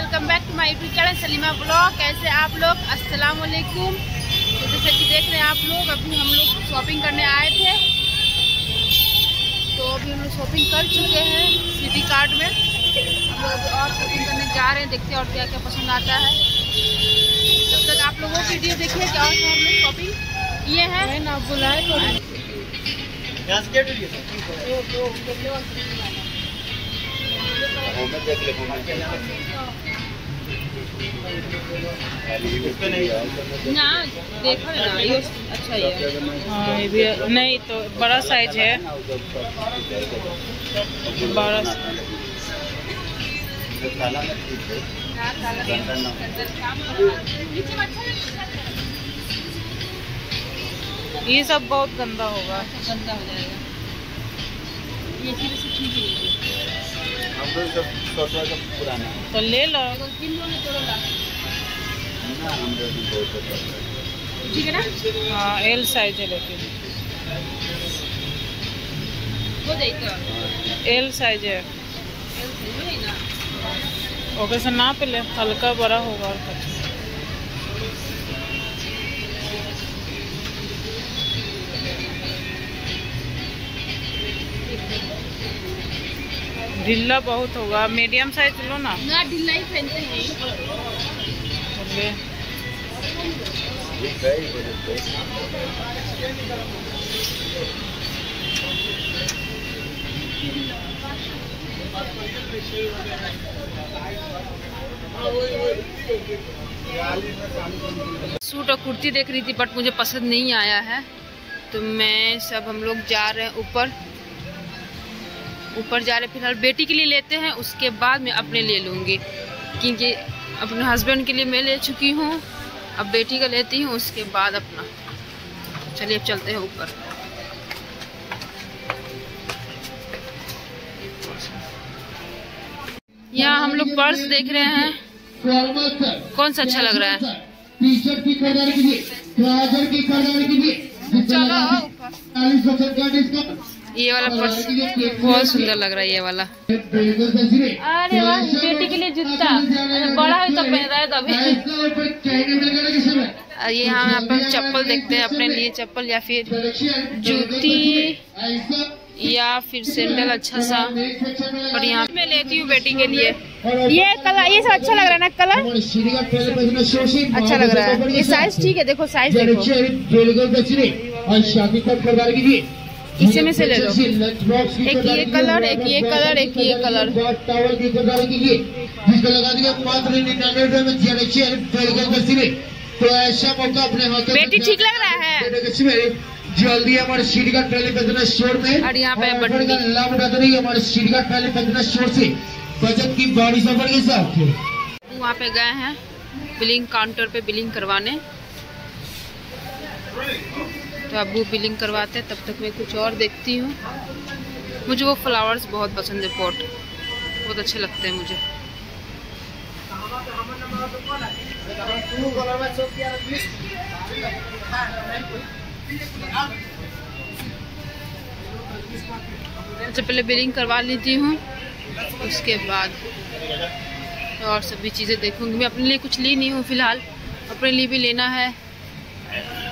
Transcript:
Welcome back to my YouTube channel Salima blog. कैसे आप लोग? अस्सलाम वालेकुम। तो जैसे कि देख रहे हैं आप लोग, अभी हम लोग शॉपिंग करने आए थे, तो अभी हम लोग शॉपिंग कर चुके हैं सिटी कार्ट में। हम लोग अभी और शॉपिंग करने जा रहे हैं, देखते हैं और क्या क्या पसंद आता है। जब तक आप लोगों वीडियो देखिए कि और हम लोग शॉपिंग ये है ना बुलाए ना देखो ना, ये अच्छा ही है। हाँ ये भी नहीं तो बड़ा साइज है, बड़ा ये सब बहुत गंदा होगा, गंदा हो जाएगा। ये चीज़ से ठीक ही नहीं है, तो ले लो। ठीक है ना? हाँ एल साइज है, लेकिन वो देखो एल साइज है। ना ओके से ना पे ले, हल्का बड़ा होगा और कुछ। ढीला बहुत होगा, मीडियम साइज लो ना। ना ढीला ही पहनते हैं। सूट और कुर्ती देख रही थी, बट मुझे पसंद नहीं आया है, तो मैं सब हम लोग जा रहे हैं ऊपर जा रहे। फिलहाल बेटी के लिए लेते हैं, उसके बाद मैं अपने ले लूँगी, क्योंकि अपने हस्बैंड के लिए मैं ले चुकी हूँ, अब बेटी का लेती हूँ, उसके बाद अपना। चलिए अब चलते हैं ऊपर। यहाँ हम लोग पर्स देख रहे हैं, कौन सा अच्छा लग रहा है? टी-शर्ट की खरीदारी कीजिए, ट्राउजर की खरीदारी कीजिए। चलो ऊपर ये वाला पर्स बहुत सुंदर लग रहा है, ये वाला। अरे वाह, बेटी के लिए जूता बड़ा है तो पहन रहा है तभी। ये यहाँ पर चप्पल देखते हैं, अपने लिए चप्पल या फिर जूती या फिर सैंडल अच्छा सा। और यहाँ मैं लेती हूँ बेटी के लिए ये कलर, ये सब अच्छा लग रहा है ना, कलर अच्छा लग रहा है। ये साइज ठीक है, देखो साइज देखो, इसी में से ले लो। एक ये कलर, एक ये कलर, एक ये कलर। बेटी ठीक लग रहा है। जल्दी हमारे सीडी का ट्रेली बजना स्टोर में, और यहाँ पे बटन लाभ उठाते रहिए हमारे सीडी का ट्रेली बजना स्टोर से बचत की बड़ी सफर के साथ। वहाँ पे गए हैं बिलिंग काउंटर पे बिलिंग करवाने, तो अब वो बिलिंग करवाते हैं, तब तक मैं कुछ और देखती हूँ। मुझे वो फ्लावर्स बहुत पसंद है, पॉट बहुत अच्छे लगते हैं मुझे। अच्छा पहले बिलिंग करवा लेती हूँ, उसके बाद और सभी चीज़ें देखूंगी। मैं अपने लिए कुछ ली नहीं हूँ फिलहाल, अपने लिए भी लेना है।